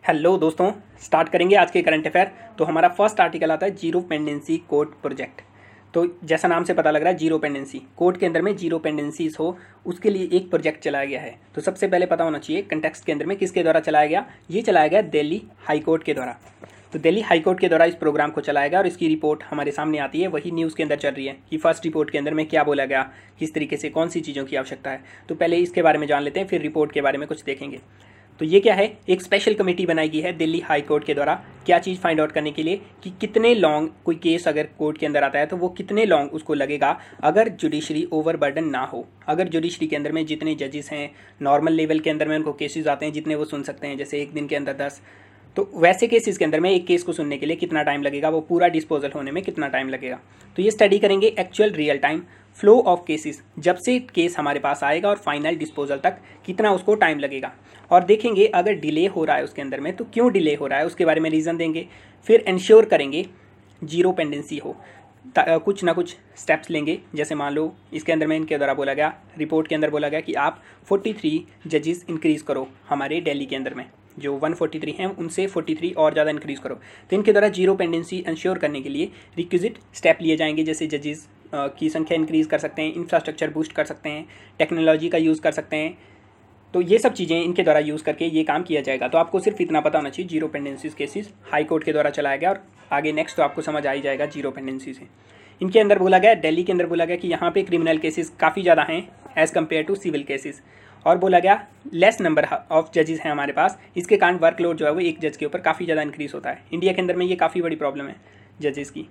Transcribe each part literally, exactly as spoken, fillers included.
Hello दोस्तों, start करेंगे आज के करंट अफेयर। तो हमारा फर्स्ट आर्टिकल आता है जीरो पेंडेंसी कोड प्रोजेक्ट। तो जैसा नाम से पता लग रहा है जीरो पेंडेंसी, कोड के अंदर में जीरो पेंडेंसीज हो उसके लिए एक प्रोजेक्ट चलाया गया है। तो सबसे पहले पता होना चाहिए कंटेक्स्ट के अंदर में किसके द्वारा चलाया गया। ये चलाया गया दिल्ली हाई कोर्ट के द्वारा। तो दिल्ली हाई कोर्ट के द्वारा इस प्रोग्राम को चलाया गया और इसकी रिपोर्ट हमारे सामने आती है, वही न्यूज़ के अंदर चल रही है कि फर्स्ट रिपोर्ट के अंदर में क्या बोला गया, किस तरीके से कौन सी चीज़ों की आवश्यकता है। तो पहले इसके बारे में जान लेते हैं, फिर रिपोर्ट के बारे में कुछ देखेंगे। तो ये क्या है, एक स्पेशल कमेटी बनाई गई है दिल्ली हाई कोर्ट के द्वारा, क्या चीज़ फाइंड आउट करने के लिए कि कितने लॉन्ग कोई केस अगर कोर्ट के अंदर आता है तो वो कितने लॉन्ग उसको लगेगा अगर जुडिशरी ओवरबर्डन ना हो। अगर जुडिशरी के अंदर में जितने जजेस हैं नॉर्मल लेवल के अंदर में उनको केसेस आते हैं जितने वो सुन सकते हैं, जैसे एक दिन के अंदर दस, तो वैसे केसेस के अंदर में एक केस को सुनने के लिए कितना टाइम लगेगा, वो पूरा डिस्पोजल होने में कितना टाइम लगेगा। तो ये स्टडी करेंगे actual real time flow of cases, जब से केस हमारे पास आएगा और फाइनल डिस्पोजल तक कितना उसको टाइम लगेगा। और देखेंगे अगर डिले हो रहा है उसके अंदर में तो क्यों डिले हो रहा है, उसके बारे में रीज़न देंगे। फिर इंश्योर करेंगे जीरो पेंडेंसी हो, कुछ ना कुछ स्टेप्स लेंगे। जैसे मान लो इसके अंदर में इनके द्वारा बोला गया, रिपोर्ट के अंदर बोला गया कि आप तैंतालीस जजेस इंक्रीज़ करो हमारे दिल्ली के अंदर में, जो एक सौ तैंतालीस हैं उनसे तैंतालीस और ज़्यादा इंक्रीज़ करो। तो इनके द्वारा जीरो पेंडेंसी इंश्योर करने के लिए रिक्विजिट स्टेप लिए जाएंगे, जैसे जजेस की संख्या इंक्रीज़ कर सकते हैं, इंफ्रास्ट्रक्चर बूस्ट कर सकते हैं, टेक्नोलॉजी का यूज़ कर सकते हैं। तो ये सब चीज़ें इनके द्वारा यूज़ करके ये काम किया जाएगा। तो आपको सिर्फ इतना पता होना चाहिए, zero pendencies cases high court के द्वारा चलाया गया और आगे नेक्स्ट तो आपको समझ आ ही जाएगा जीरो पेंडेंसी से। इनके अंदर बोला गया, दिल्ली के अंदर बोला गया कि यहाँ पे क्रिमिनल केसेस काफ़ी ज़्यादा हैं as compare to civil cases, और बोला गया लेस नंबर ऑफ जजेस हैं हमारे पास, इसके कारण वर्कलोड जो है वो एक जज के ऊपर काफ़ी ज़्यादा इंक्रीज़ होता है। इंडिया के अंदर में ये काफ़ी बड़ी प्रॉब्लम है जजेस की।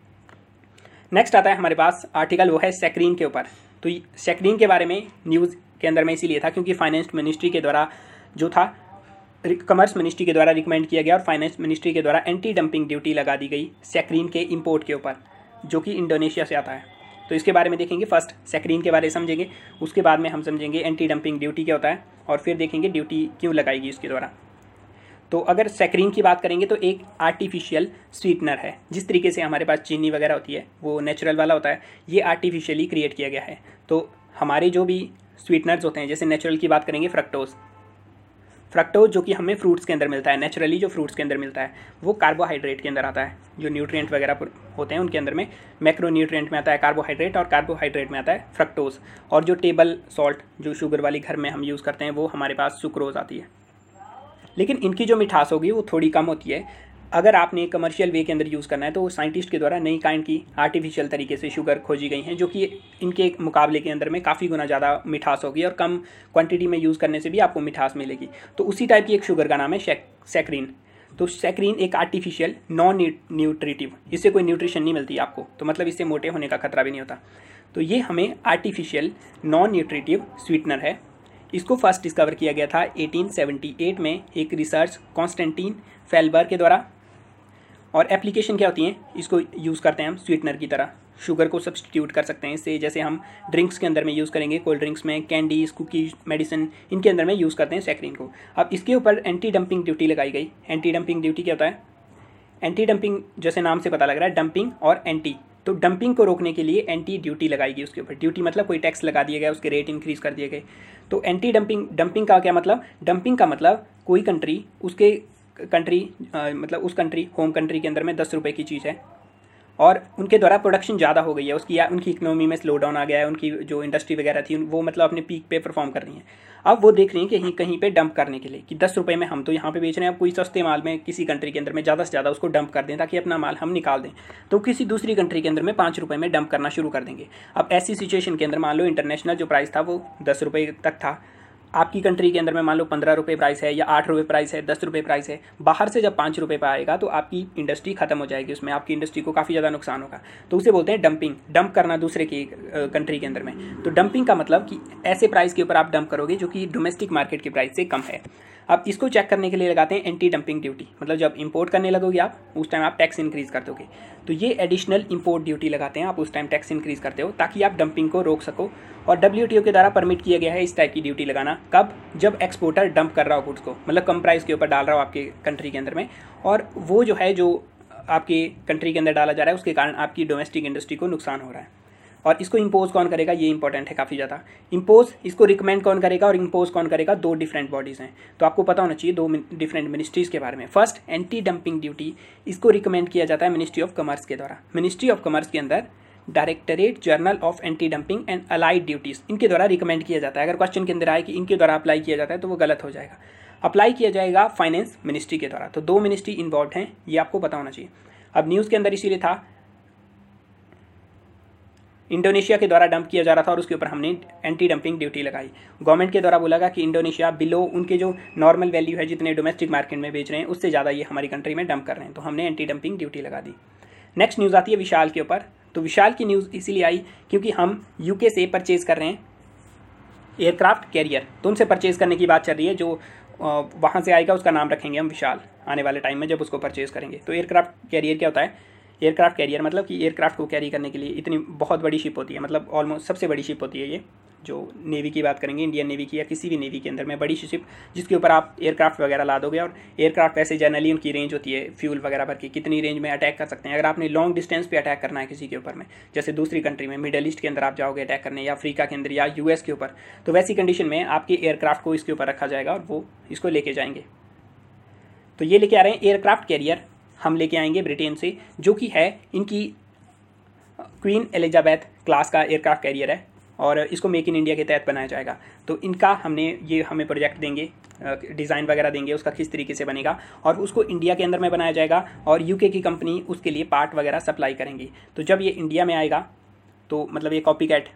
नेक्स्ट आता है हमारे पास आर्टिकल, वो है सेक्रीन के ऊपर। तो सेक्रीन के बारे में न्यूज़ के अंदर में इसीलिए था क्योंकि फाइनेंस मिनिस्ट्री के द्वारा जो था, कॉमर्स मिनिस्ट्री के द्वारा रिकमेंड किया गया और फाइनेंस मिनिस्ट्री के द्वारा एंटी डंपिंग ड्यूटी लगा दी गई सेक्रीन के इंपोर्ट के ऊपर, जो कि इंडोनेशिया से आता है। तो इसके बारे में देखेंगे, फर्स्ट सेक्रीन के बारे में समझेंगे, उसके बाद में हम समझेंगे एंटी डंपिंग ड्यूटी क्या होता है और फिर देखेंगे ड्यूटी क्यों लगाएगी इसके द्वारा। तो अगर सेक्रीन की बात करेंगे तो एक आर्टिफिशियल स्वीटनर है। जिस तरीके से हमारे पास चीनी वगैरह होती है वो नेचुरल वाला होता है, ये आर्टिफिशियली क्रिएट किया गया है। तो हमारे जो भी स्वीटनर्स होते हैं, जैसे नेचुरल की बात करेंगे फ्रक्टोज, फ्रक्टोज जो कि हमें फ्रूट्स के अंदर मिलता है, नेचुरली जो फ्रूट्स के अंदर मिलता है वो कार्बोहाइड्रेट के अंदर आता है। जो न्यूट्रिएंट वगैरह होते हैं उनके अंदर में मैक्रो न्यूट्रिएंट में आता है कार्बोहाइड्रेट और कार्बोहाइड्रेट में आता है फ्रक्टोज। और जो टेबल सॉल्ट जो शुगर वाली घर में हम यूज़ करते हैं वो हमारे पास सुक्रोज आती है। लेकिन इनकी जो मिठास होगी वो थोड़ी कम होती है। अगर आपने कमर्शियल वे के अंदर यूज़ करना है तो साइंटिस्ट के द्वारा नई काइंड की आर्टिफिशियल तरीके से शुगर खोजी गई हैं, जो कि इनके मुकाबले के अंदर में काफ़ी गुना ज़्यादा मिठास होगी और कम क्वांटिटी में यूज़ करने से भी आपको मिठास मिलेगी। तो उसी टाइप की एक शुगर का नाम है सेक्रीन। तो सेक्रीन एक आर्टिफिशियल नॉन न्यूट्रिटिव, इससे कोई न्यूट्रिशन नहीं मिलती आपको, तो मतलब इससे मोटे होने का खतरा भी नहीं होता। तो ये हमें आर्टिफिशियल नॉन न्यूट्रिटिव स्वीटनर है। इसको फर्स्ट डिस्कवर किया गया था अठारह सौ अठहत्तर में एक रिसर्च कॉन्स्टेंटीन फेल्बर के द्वारा। और एप्लीकेशन क्या होती हैं, इसको यूज़ करते हैं हम स्वीटनर की तरह, शुगर को सब्सटीट्यूट कर सकते हैं इससे, जैसे हम ड्रिंक्स के अंदर में यूज़ करेंगे, कोल्ड ड्रिंक्स में, कैंडीज, कुकीज, मेडिसिन, इनके अंदर में यूज़ करते हैं सेक्रीन को। अब इसके ऊपर एंटी डंपिंग ड्यूटी लगाई गई। एंटी डंपिंग ड्यूटी क्या होता है, एंटी डंपिंग जैसे नाम से पता लग रहा है, डंपिंग और एंटी, तो डंपिंग को रोकने के लिए एंटी ड्यूटी लगाएगी उसके ऊपर। ड्यूटी मतलब कोई टैक्स लगा दिया गया, उसके रेट इंक्रीज़ कर दिए गए। तो एंटी डंपिंग, डंपिंग का क्या मतलब, डंपिंग का मतलब कोई कंट्री उसके कंट्री आ, मतलब उस कंट्री होम कंट्री के अंदर में दस रुपये की चीज़ है और उनके द्वारा प्रोडक्शन ज़्यादा हो गई है उसकी, या उनकी इकोनॉमी में स्लो डाउन आ गया है, उनकी जो इंडस्ट्री वगैरह थी वो मतलब अपने पीक पे परफॉर्म कर रही हैं। अब वो देख रही हैं कि कहीं कहीं पे डंप करने के लिए कि दस रुपये में हम तो यहाँ पे बेच रहे हैं, अब कोई सस्ते माल में किसी कंट्री के अंदर में ज़्यादा से ज़्यादा उसको डंप कर दें ताकि अपना माल हम निकाल दें, तो किसी दूसरी कंट्री के अंदर में पाँच रुपये में डंप करना शुरू कर देंगे। अब ऐसी सिचुएशन के अंदर मान लो इंटरनेशनल जो प्राइस था वो दस रुपये तक था, आपकी कंट्री के अंदर में मान लो पंद्रह रुपये प्राइस है या आठ रुपये प्राइस है, दस रुपये प्राइस है, बाहर से जब पाँच रुपये पर आएगा तो आपकी इंडस्ट्री खत्म हो जाएगी, उसमें आपकी इंडस्ट्री को काफ़ी ज़्यादा नुकसान होगा। तो उसे बोलते हैं डंपिंग, डंप करना दूसरे की कंट्री के अंदर में। तो डंपिंग का मतलब कि ऐसे प्राइस के ऊपर आप डंप करोगे जो कि डोमेस्टिक मार्केट की प्राइस से कम है। अब इसको चेक करने के लिए लगाते हैं एंटी डंपिंग ड्यूटी, मतलब जब इंपोर्ट करने लगोगे आप उस टाइम आप टैक्स इंक्रीज़ कर दोगे, तो ये एडिशनल इंपोर्ट ड्यूटी लगाते हैं, आप उस टाइम टैक्स इंक्रीज़ करते हो ताकि आप डंपिंग को रोक सको। और डब्ल्यूटीओ के द्वारा परमिट किया गया है इस टाइप की ड्यूटी लगाना, कब, जब एक्सपोर्टर डंप कर रहा हो गुड्स को, मतलब कम प्राइस के ऊपर डाल रहा हो आपके कंट्री के अंदर में, और वो जो है जो आपके कंट्री के अंदर डाला जा रहा है उसके कारण आपकी डोमेस्टिक इंडस्ट्री को नुकसान हो रहा है। और इसको इम्पोज कौन करेगा, ये इंपॉर्टेंट है काफ़ी ज़्यादा। इम्पोज इसको रिकमेंड कौन करेगा और इम्पोज कौन करेगा, दो डिफरेंट बॉडीज़ हैं। तो आपको पता होना चाहिए दो डिफरेंट मिनिस्ट्रीज़ के बारे में। फर्स्ट, एंटी डंपिंग ड्यूटी, इसको रिकमेंड किया जाता है मिनिस्ट्री ऑफ कॉमर्स के द्वारा। मिनिस्ट्री ऑफ कॉमर्स के अंदर directorate general of anti dumping and allied duties, इनके द्वारा रिकमेंड किया जाता है। अगर क्वेश्चन के अंदर आए कि इनके द्वारा अप्लाई किया जाता है तो वो गलत हो जाएगा। अप्लाई किया जाएगा फाइनेंस मिनिस्ट्री के द्वारा। तो दो मिनिस्ट्री इन्वॉल्व हैं, ये आपको पता होना चाहिए। अब न्यूज़ के अंदर इसीलिए था इंडोनेशिया के द्वारा डंप किया जा रहा था और उसके ऊपर हमने एंटी डंपिंग ड्यूटी लगाई। गवर्नमेंट के द्वारा बोला गया कि इंडोनेशिया बिलो उनके जो नॉर्मल वैल्यू है, जितने डोमेस्टिक मार्केट में बेच रहे हैं उससे ज़्यादा ये हमारी कंट्री में डंप कर रहे हैं, तो हमने एंटी डंपिंग ड्यूटी लगा दी। नेक्स्ट न्यूज़ आती है विशाल के ऊपर। तो विशाल की न्यूज़ इसीलिए आई क्योंकि हम यूके से परचेज़ कर रहे हैं एयरक्राफ्ट कैरियर, तो उनसे परचेज़ करने की बात चल रही है। जो वहाँ से आएगा उसका नाम रखेंगे हम विशाल आने वाले टाइम में जब उसको परचेज़ करेंगे। तो एयरक्राफ्ट कैरियर क्या होता है, एयरक्राफ्ट कैरियर मतलब कि एयरक्राफ्ट को कैरी करने के लिए इतनी बहुत बड़ी शिप होती है, मतलब ऑलमोस्ट सबसे बड़ी शिप होती है ये। जो नेवी की बात करेंगे, इंडियन नेवी की या किसी भी नेवी के अंदर में बड़ी शिप जिसके ऊपर आप एयरक्राफ्ट वगैरह ला दोगे। और एयरक्राफ्ट वैसे जनरली उनकी रेंज होती है फ्यूल वगैरह भर के कितनी रेंज में अटैक कर सकते हैं। अगर आपने लॉन्ग डिस्टेंस पे अटैक करना है किसी के ऊपर में, जैसे दूसरी कंट्री में मिडल ईस्ट के अंदर आप जाओगे अटैक करने, या अफ्रीका के अंदर या यूएस के ऊपर, तो वैसी कंडीशन में आपके एयरक्राफ्ट को इसके ऊपर रखा जाएगा और वो इसको लेके जाएंगे। तो ये लेके आ रहे हैं एयरक्राफ्ट कैरियर, हम लेके आएंगे ब्रिटेन से, जो कि है इनकी क्वीन एलिजाबेथ क्लास का एयरक्राफ्ट कैरियर है और इसको मेक इन इंडिया के तहत बनाया जाएगा। तो इनका हमने ये हमें प्रोजेक्ट देंगे, डिज़ाइन वगैरह देंगे उसका किस तरीके से बनेगा, और उसको इंडिया के अंदर में बनाया जाएगा और यूके की कंपनी उसके लिए पार्ट वगैरह सप्लाई करेंगी। तो जब ये इंडिया में आएगा तो मतलब ये कॉपी कैट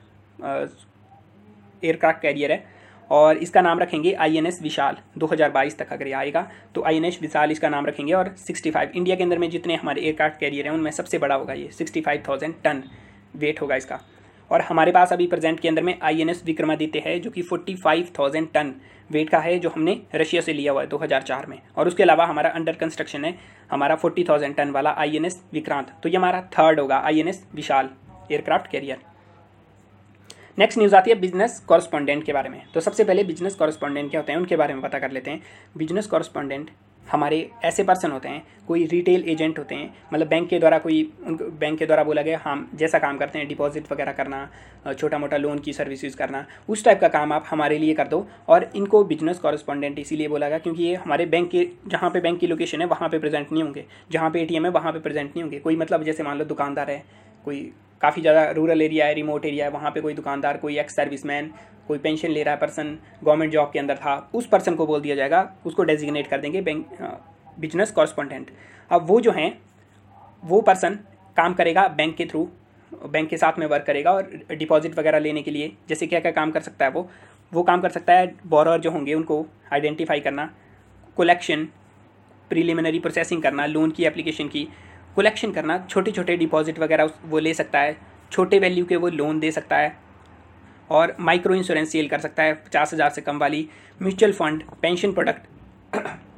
एयरक्राफ्ट कैरियर है और इसका नाम रखेंगे आई एन एस विशाल। दो हज़ार बाईस तक अगर ये आएगा तो आई एन एस विशाल इसका नाम रखेंगे। और पैंसठ इंडिया के अंदर में जितने हमारे एयरक्राफ्ट कैरियर हैं उनमें सबसे बड़ा होगा ये, पैंसठ हज़ार टन वेट होगा इसका। और हमारे पास अभी प्रेजेंट के अंदर में आई एन एस विक्रमादित्य है जो कि पैंतालीस हज़ार टन वेट का है, जो हमने रशिया से लिया हुआ है दो हज़ार चार में। और उसके अलावा हमारा अंडर कंस्ट्रक्शन है हमारा चालीस हज़ार टन वाला आई एन एस विक्रांत। तो ये हमारा थर्ड होगा I N S Vishal aircraft carrier. Next news आती है बिजनेस कॉरस्पॉन्डेंट के बारे में। तो सबसे पहले बिजनेस कॉरस्पॉन्डेंट क्या होते हैं उनके बारे में पता कर लेते हैं। बिजनेस कॉरस्पॉन्डेंट हमारे ऐसे पर्सन होते हैं, कोई रिटेल एजेंट होते हैं, मतलब बैंक के द्वारा कोई उनको बैंक के द्वारा बोला गया हम जैसा काम करते हैं, डिपॉजिट वगैरह करना, छोटा मोटा लोन की सर्विसेज करना, उस टाइप का काम आप हमारे लिए कर दो। और इनको बिजनेस कॉरस्पॉन्डेंट इसीलिए बोला गया क्योंकि ये हमारे बैंक के जहाँ पे बैंक की लोकेशन है वहाँ पे प्रेजेंट नहीं होंगे, जहाँ पे एटीएम है वहाँ पे प्रेजेंट नहीं होंगे। कोई मतलब जैसे मान लो दुकानदार है, कोई काफ़ी ज़्यादा रूरल एरिया है, रिमोट एरिया है, वहाँ पे कोई दुकानदार, कोई एक्स सर्विसमैन, कोई पेंशन ले रहा है पर्सन, गवर्नमेंट जॉब के अंदर था, उस पर्सन को बोल दिया जाएगा, उसको डेजिग्नेट कर देंगे बैंक बिजनेस कॉरस्पॉन्डेंट। अब वो जो हैं वो पर्सन काम करेगा बैंक के थ्रू, बैंक के साथ में वर्क करेगा और डिपॉजिट वगैरह लेने के लिए जैसे क्या क्या काम कर सकता है वो वो काम कर सकता है। बोरोअर जो होंगे उनको आइडेंटिफाई करना, कलेक्शन, प्रीलिमिनरी प्रोसेसिंग करना, लोन की एप्लीकेशन की कलेक्शन करना, छोटे छोटे डिपॉजिट वगैरह वो ले सकता है, छोटे वैल्यू के वो लोन दे सकता है, और माइक्रो इंश्योरेंस सेल कर सकता है पचास हज़ार से कम वाली, म्यूचुअल फंड, पेंशन प्रोडक्ट,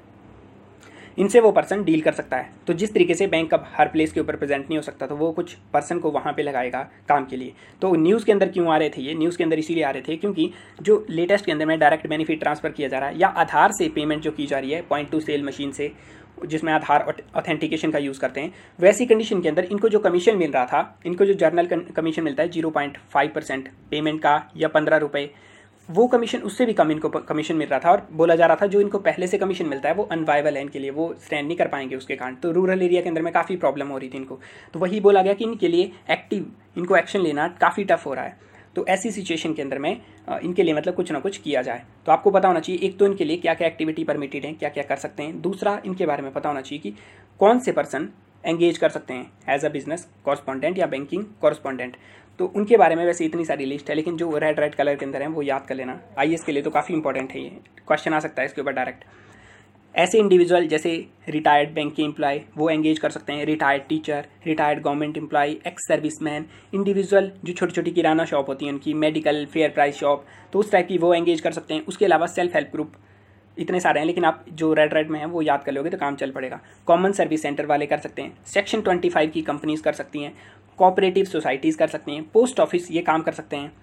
इनसे वो पर्सन डील कर सकता है। तो जिस तरीके से बैंक अब हर प्लेस के ऊपर प्रेजेंट नहीं हो सकता तो वो कुछ पर्सन को वहाँ पे लगाएगा काम के लिए। तो न्यूज़ के अंदर क्यों आ रहे थे ये, न्यूज़ के अंदर इसीलिए आ रहे थे क्योंकि जो लेटेस्ट के अंदर में डायरेक्ट बेनिफिट ट्रांसफ़र किया जा रहा है या आधार से पेमेंट जो की जा रही है पॉइंट टू सेल मशीन से, जिसमें आधार ऑथेंटिकेशन का यूज़ करते हैं, वैसी कंडीशन के अंदर इनको जो कमीशन मिल रहा था, इनको जो जर्नल कमीशन मिलता है zero point five percent payment का या पंद्रह रुपये, वो कमीशन उससे भी कम इनको कमीशन मिल रहा था। और बोला जा रहा था जो इनको पहले से कमीशन मिलता है वो अनवाइबल है इनके लिए, वो स्टैंड नहीं कर पाएंगे उसके कारण। तो रूरल एरिया के अंदर में काफ़ी प्रॉब्लम हो रही थी इनको, तो वही बोला गया कि इनके लिए एक्टिव इनको एक्शन लेना काफ़ी टफ हो रहा है। तो ऐसी सिचुएशन के अंदर में इनके लिए मतलब कुछ ना कुछ किया जाए। तो आपको पता होना चाहिए एक तो इनके लिए क्या क्या एक्टिविटी परमिटेड है, क्या क्या कर सकते हैं, दूसरा इनके बारे में पता होना चाहिए कि कौन से पर्सन एंगेज कर सकते हैं एज अ बिजनेस कॉरस्पॉन्डेंट या बैंकिंग कॉरस्पॉन्डेंट। तो उनके बारे में वैसे इतनी सारी लिस्ट है, लेकिन जो रेड रेड कलर के अंदर है वो याद कर लेना। आईएएस के लिए तो काफ़ी इंपॉर्टेंट है, ये क्वेश्चन आ सकता है इसके ऊपर डायरेक्ट। ऐसे इंडिविजुअल जैसे रिटायर्ड बैंक के एम्प्लॉय वो एंगेज कर सकते हैं, retired teacher, retired government employ, ex serviceman, individual जो छोटी छोटी किराना शॉप होती है उनकी, मेडिकल, फेयर प्राइस शॉप, तो उस टाइप की वो एंगेज कर सकते हैं। उसके अलावा सेल्फ हेल्प ग्रुप, इतने सारे हैं, लेकिन आप जो रेड रेड में है वो याद कर लोगे तो काम चल पड़ेगा। कॉमन सर्विस सेंटर वाले कर सकते हैं, सेक्शन ट्वेंटी फाइव की कंपनीज कर सकती हैं, कोऑपरेटिव सोसाइटीज़ कर सकती हैं, पोस्ट ऑफिस ये काम कर सकते हैं।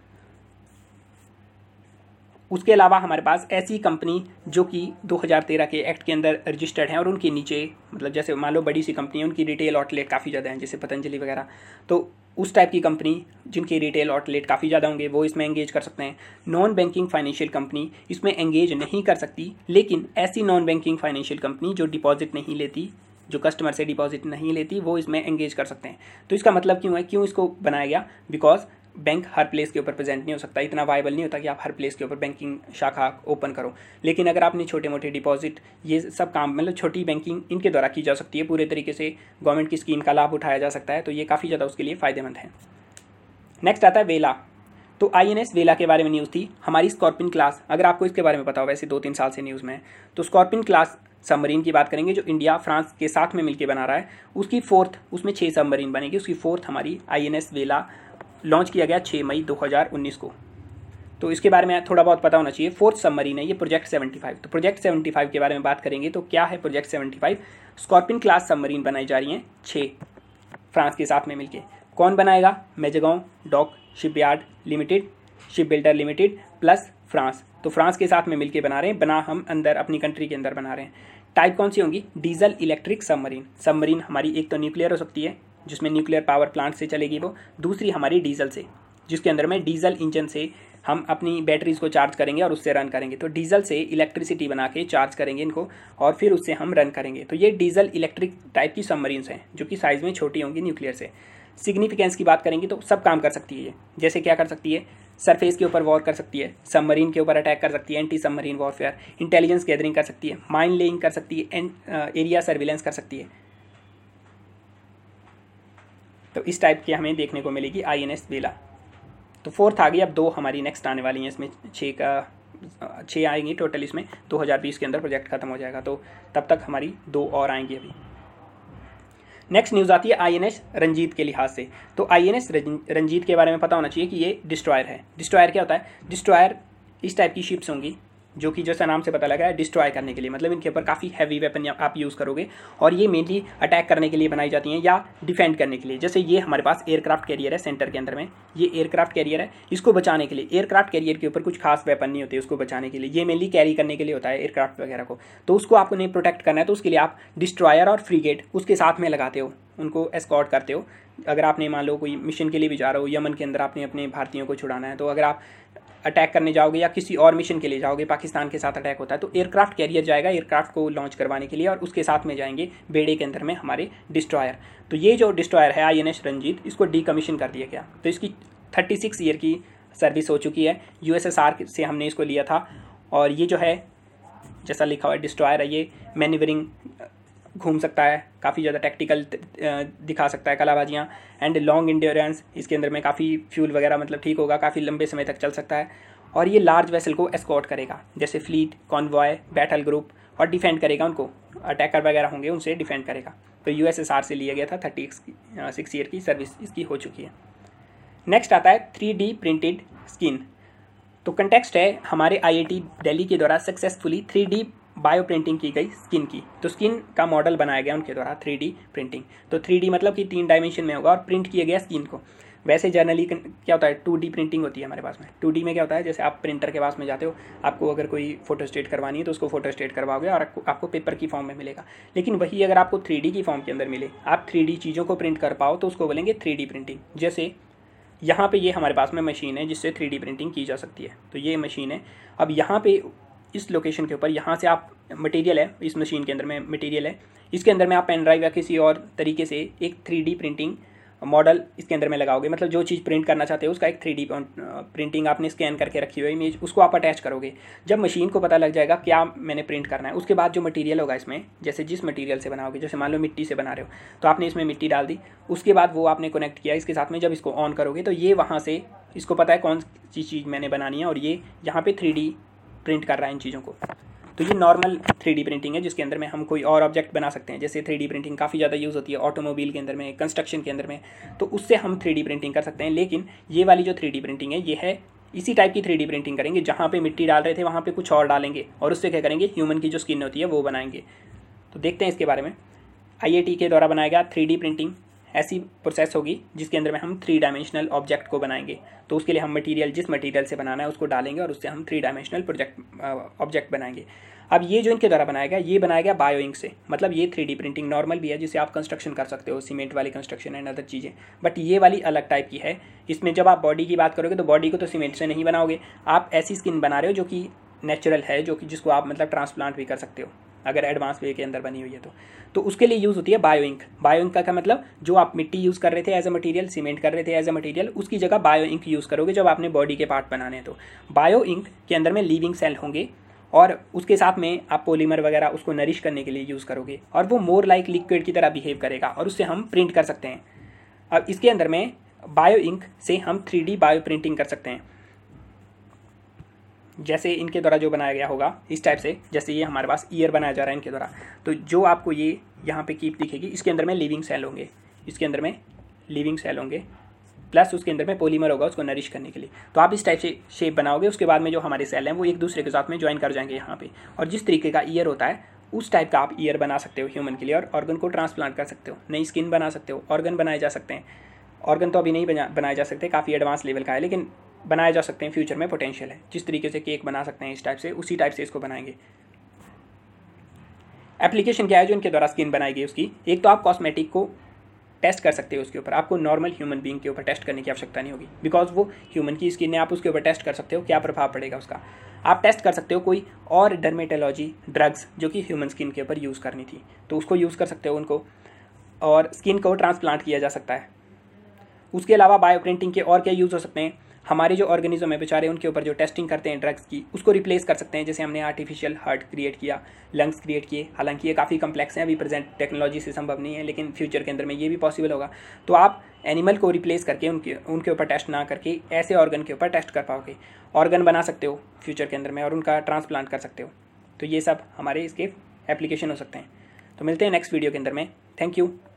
उसके अलावा हमारे पास ऐसी कंपनी जो कि दो हज़ार तेरह के एक्ट के अंदर रजिस्टर्ड हैं और उनके नीचे मतलब जैसे मान लो बड़ी सी कंपनी है, उनकी रिटेल आउटलेट काफ़ी ज़्यादा हैं जैसे पतंजलि वगैरह, तो उस टाइप की कंपनी जिनके रिटेल आउटलेट काफ़ी ज़्यादा होंगे वो इसमें एंगेज कर सकते हैं। नॉन बैंकिंग फाइनेंशियल कंपनी इसमें एंगेज नहीं कर सकती, लेकिन ऐसी नॉन बैंकिंग फाइनेंशियल कंपनी जो डिपॉजिट नहीं लेती, जो कस्टमर से डिपॉजिट नहीं लेती, वो इसमें एंगेज कर सकते हैं। तो इसका मतलब क्यों है, क्यों इसको बनाया गया? बिकॉज बैंक हर प्लेस के ऊपर प्रेजेंट नहीं हो सकता, इतना वायबल नहीं होता कि आप हर प्लेस के ऊपर बैंकिंग शाखा ओपन करो। लेकिन अगर आपने छोटे मोटे डिपॉजिट, ये सब काम मतलब छोटी बैंकिंग इनके द्वारा की जा सकती है, पूरे तरीके से गवर्नमेंट की स्कीम का लाभ उठाया जा सकता है, तो ये काफ़ी ज़्यादा उसके लिए फ़ायदेमंद है। नेक्स्ट आता है वेला। तो आई एन एस वेला के बारे में न्यूज़ थी। हमारी स्कॉर्पिन क्लास, अगर आपको इसके बारे में पता हो, वैसे दो तीन साल से न्यूज़ में है, तो स्कॉर्पिन क्लास सबमरीन की बात करेंगे जो इंडिया फ्रांस के साथ में मिलकर बना रहा है। उसकी फोर्थ, उसमें छः सबमरीन बनेगी, उसकी फोर्थ हमारी I N S Vela launch किया गया छः मई दो हज़ार उन्नीस को। तो इसके बारे में थोड़ा बहुत पता होना चाहिए। फोर्थ सबमरीन है ये प्रोजेक्ट सेवेंटी फाइव। तो प्रोजेक्ट सेवेंटी फाइव के बारे में बात करेंगे तो क्या है project seventy five? Scorpene class submarine बनाई जा रही हैं छः फ्रांस के साथ में मिलके। कौन बनाएगा? Mazagon dock shipyard limited, ship builder limited plus France. तो फ्रांस के साथ में मिलके बना रहे हैं, बना हम अंदर अपनी कंट्री के अंदर बना रहे हैं। टाइप कौन सी होंगी? Diesel electric submarine. सबमरीन हमारी एक तो न्यूक्लियर हो सकती है जिसमें न्यूक्लियर पावर प्लांट से चलेगी वो, दूसरी हमारी डीजल से, जिसके अंदर में डीजल इंजन से हम अपनी बैटरीज को चार्ज करेंगे और उससे रन करेंगे। तो डीजल से इलेक्ट्रिसिटी बना के चार्ज करेंगे इनको और फिर उससे हम रन करेंगे। तो ये डीजल इलेक्ट्रिक टाइप की सबमरीन्स हैं जो कि साइज़ में छोटी होंगी न्यूक्लियर से। सिग्निफिकेंस की बात करेंगे तो सब काम कर सकती है ये। जैसे क्या कर सकती है? सरफेस के ऊपर वॉर कर सकती है, सबमरीन के ऊपर अटैक कर सकती है, anti submarine warfare, intelligence gathering कर सकती है, माइन लेइंग कर सकती है, एंड एरिया सर्विलेंस कर सकती है। तो इस टाइप की हमें देखने को मिलेगी आई एन एस वेला। तो फोर्थ आ गई, अब दो हमारी नेक्स्ट आने वाली हैं, इसमें छः का छः आएंगी टोटल, इसमें दो हज़ार बीस के अंदर प्रोजेक्ट खत्म हो जाएगा, तो तब तक हमारी दो और आएंगी अभी। नेक्स्ट न्यूज़ आती है आई एन एस रंजीत के लिहाज से। तो आई एन एस रंजीत के बारे में पता होना चाहिए कि ये डिस्ट्रॉयर है। डिस्ट्रॉयर क्या होता है? डिस्ट्रॉयर इस टाइप की शिप्स होंगी जो कि जैसा नाम से पता लगा है डिस्ट्रॉय करने के लिए, मतलब इनके ऊपर काफ़ी हैवी वेपन आप यूज़ करोगे और ये मेनली अटैक करने के लिए बनाई जाती हैं या डिफेंड करने के लिए। जैसे ये हमारे पास एयरक्राफ्ट कैरियर है सेंटर के अंदर में, ये एयरक्राफ्ट कैरियर है, इसको बचाने के लिए एयरक्राफ्ट कैरियर के ऊपर कुछ खास वेपन नहीं होते उसको बचाने के लिए, ये मेनली कैरी करने के लिए होता है एयरक्राफ्ट वगैरह को। तो उसको आपको नहीं प्रोटेक्ट करना है तो उसके लिए आप डिस्ट्रॉयर और फ्रीगेट उसके साथ में लगाते हो, उनको एस्कॉर्ट करते हो। अगर आपने मान लो कोई मिशन के लिए भी जा रहे हो, यमन के अंदर आपने अपने भारतीयों को छुड़ाना है, तो अगर आप अटैक करने जाओगे या किसी और मिशन के लिए जाओगे, पाकिस्तान के साथ अटैक होता है, तो एयरक्राफ्ट कैरियर जाएगा एयरक्राफ्ट को लॉन्च करवाने के लिए और उसके साथ में जाएंगे बेड़े के अंदर में हमारे डिस्ट्रॉयर। तो ये जो डिस्ट्रॉयर है आई एन एस रंजीत, इसको डीकमीशन कर दिया गया। तो इसकी थर्टी सिक्स ईयर की सर्विस हो चुकी है, यू एस एस आर से हमने इसको लिया था। और ये जो है जैसा लिखा हुआ है डिस्ट्रॉयर है, ये मैन्यूवरिंग घूम सकता है, काफ़ी ज़्यादा टैक्टिकल दिखा सकता है कलाबाजियाँ, एंड लॉन्ग इंड्योरेंस, इसके अंदर में काफ़ी फ्यूल वगैरह मतलब ठीक होगा, काफ़ी लंबे समय तक चल सकता है। और ये लार्ज वेसल को एस्कॉर्ट करेगा, जैसे फ्लीट, कॉन्वॉय, बैटल ग्रुप, और डिफेंड करेगा उनको, अटैकर वगैरह होंगे उनसे डिफेंड करेगा। तो यू एस एस आर से लिया गया था, थर्टी सिक्स ईयर की सर्विस इसकी हो चुकी है। नेक्स्ट आता है थ्री डी प्रिंटेड स्किन। तो कंटेक्स्ट है हमारे आई आई टी दिल्ली के द्वारा successfully three D bio printing की गई स्किन की। तो स्किन का मॉडल बनाया गया उनके द्वारा थ्री डी प्रिंटिंग। तो थ्री डी मतलब कि तीन डायमेंशन में होगा और प्रिंट किया गया स्किन को। वैसे जनरली क्या होता है, टू डी प्रिंटिंग होती है हमारे पास में। टू डी में क्या होता है, जैसे आप प्रिंटर के पास में जाते हो, आपको अगर कोई फोटो स्टेट करवानी है तो उसको फोटो स्टेट करवाओगे और आपको, आपको पेपर की फॉर्म में मिलेगा। लेकिन वही अगर आपको थ्री डी की फॉर्म के अंदर मिले, आप थ्री डी चीज़ों को प्रिंट कर पाओ, तो उसको बोलेंगे थ्री डी प्रिंटिंग। जैसे यहाँ पे ये हमारे पास में मशीन है जिससे थ्री डी प्रिंटिंग की जा सकती है। तो ये मशीन है, अब यहाँ पे इस लोकेशन के ऊपर यहाँ से आप मटेरियल है, इस मशीन के अंदर में मटेरियल है, इसके अंदर में आप पेन ड्राइव या किसी और तरीके से एक थ्री डी प्रिंटिंग मॉडल इसके अंदर में लगाओगे। मतलब जो चीज़ प्रिंट करना चाहते हो उसका एक थ्री डी प्रिंटिंग आपने स्कैन करके रखी हुई इमेज, उसको आप अटैच करोगे। जब मशीन को पता लग जाएगा क्या मैंने प्रिंट करना है, उसके बाद जो मटेरियल होगा इसमें, जैसे जिस मटेरियल से बनाओगे, जैसे मान लो मिट्टी से बना रहे हो तो आपने इसमें मिट्टी डाल दी, उसके बाद वो आपने कनेक्ट किया इसके साथ में, जब इसको ऑन करोगे तो ये वहाँ से इसको पता है कौन सी चीज़ मैंने बनानी है और ये यहाँ पर थ्री डी प्रिंट कर रहा है इन चीज़ों को। तो ये नॉर्मल थ्री डी प्रिंटिंग है जिसके अंदर में हम कोई और ऑब्जेक्ट बना सकते हैं। जैसे थ्री डी प्रिंटिंग काफ़ी ज़्यादा यूज़ होती है ऑटोमोबाइल के अंदर में, कंस्ट्रक्शन के अंदर में, तो उससे हम थ्री डी प्रिंटिंग कर सकते हैं। लेकिन ये वाली जो थ्री डी प्रिंटिंग है ये है इसी टाइप की थ्री डी प्रिंटिंग करेंगे, जहाँ पे मिट्टी डाल रहे थे वहाँ पे कुछ और डालेंगे और उससे क्या करेंगे, ह्यूमन की जो स्किन होती है वो बनाएंगे। तो देखते हैं इसके बारे में। आई आई टी के द्वारा बनाया गया थ्री डी प्रिंटिंग ऐसी प्रोसेस होगी जिसके अंदर में हम थ्री डायमेंशनल ऑब्जेक्ट को बनाएंगे। तो उसके लिए हम मटेरियल जिस मटेरियल से बनाना है उसको डालेंगे और उससे हम थ्री डायमेंशनल प्रोजेक्ट ऑब्जेक्ट बनाएंगे। अब ये जो इनके द्वारा बनाया गया ये बनाया गया बायो इंक से, मतलब ये थ्री डी प्रिंटिंग नॉर्मल भी है जिससे आप कंस्ट्रक्शन कर सकते हो, सीमेंट वाली कंस्ट्रक्शन एंड अदर चीज़ें, बट ये वाली अलग टाइप की है। इसमें जब आप बॉडी की बात करोगे तो बॉडी को तो सीमेंट से नहीं बनाओगे, आप ऐसी स्किन बना रहे हो जो कि नेचुरल है, जो कि जिसको आप मतलब ट्रांसप्लांट भी कर सकते हो अगर एडवांस वे के अंदर बनी हुई है तो तो उसके लिए यूज़ होती है बायो इंक। बायो इंक का मतलब जो आप मिट्टी यूज़ कर रहे थे एज अ मटेरियल, सीमेंट कर रहे थे एज अ मटेरियल, उसकी जगह बायो इंक यूज़ करोगे जब आपने बॉडी के पार्ट बनाने हैं। तो बायो इंक के अंदर में लिविंग सेल होंगे और उसके साथ में आप पॉलीमर वगैरह उसको नरिश करने के लिए यूज़ करोगे और वो मोर लाइक लिक्विड की तरह बिहेव करेगा और उससे हम प्रिंट कर सकते हैं। अब इसके अंदर में बायो इंक से हम थ्री डी बायो प्रिंटिंग कर सकते हैं, जैसे इनके द्वारा जो बनाया गया होगा इस टाइप से। जैसे ये हमारे पास ईयर बनाया जा रहा है इनके द्वारा, तो जो आपको ये यहाँ पे कीप दिखेगी इसके अंदर में लिविंग सेल होंगे, इसके अंदर में लिविंग सेल होंगे प्लस उसके अंदर में पॉलीमर होगा उसको नरिश करने के लिए। तो आप इस टाइप से शेप बनाओगे, उसके बाद में जो हमारे सेल हैं वो एक दूसरे के साथ में ज्वाइन कर जाएंगे यहाँ पे, और जिस तरीके का ईयर होता है उस टाइप का आप ईयर बना सकते हो ह्यूमन के लिए, और ऑर्गन को ट्रांसप्लांट कर सकते हो, नई स्किन बना सकते हो, ऑर्गन बनाए जा सकते हैं। ऑर्गन तो अभी नहीं बना बनाए जा सकते, काफ़ी एडवांस लेवल का है, लेकिन बनाए जा सकते हैं, फ्यूचर में पोटेंशियल है। जिस तरीके से केक बना सकते हैं इस टाइप से, उसी टाइप से इसको बनाएंगे। एप्लीकेशन क्या है जो इनके द्वारा स्किन बनाई गई उसकी, एक तो आप कॉस्मेटिक को टेस्ट कर सकते हो उसके ऊपर, आपको नॉर्मल ह्यूमन बीइंग के ऊपर टेस्ट करने की आवश्यकता नहीं होगी, बिकॉज वो ह्यूमन की स्किन है, आप उसके ऊपर टेस्ट कर सकते हो क्या प्रभाव पड़ेगा उसका। आप टेस्ट कर सकते हो कोई और डर्मेटोलॉजी ड्रग्स जो कि ह्यूमन स्किन के ऊपर यूज़ करनी थी तो उसको यूज़ कर सकते हो उनको, और स्किन को ट्रांसप्लांट किया जा सकता है। उसके अलावा बायो प्रिंटिंग के और क्या यूज़ हो सकते हैं, हमारे जो ऑर्गेनिज्म है बेचारे उनके ऊपर जो टेस्टिंग करते हैं ड्रग्स की उसको रिप्लेस कर सकते हैं। जैसे हमने आर्टिफिशियल हार्ट क्रिएट किया, लंग्स क्रिएट किए, हालांकि ये काफ़ी कम्प्लेक्स हैं, अभी प्रेजेंट टेक्नोलॉजी से संभव नहीं है, लेकिन फ्यूचर के अंदर में ये भी पॉसिबल होगा। तो आप एनिमल को रिप्लेस करके उनके उनके ऊपर टेस्ट ना करके ऐसे ऑर्गन के ऊपर टेस्ट कर पाओगे, ऑर्गन बना सकते हो फ्यूचर के अंदर में और उनका ट्रांसप्लांट कर सकते हो। तो ये सब हमारे इसके एप्लीकेशन हो सकते हैं। तो मिलते हैं नेक्स्ट वीडियो के अंदर में। Thank you.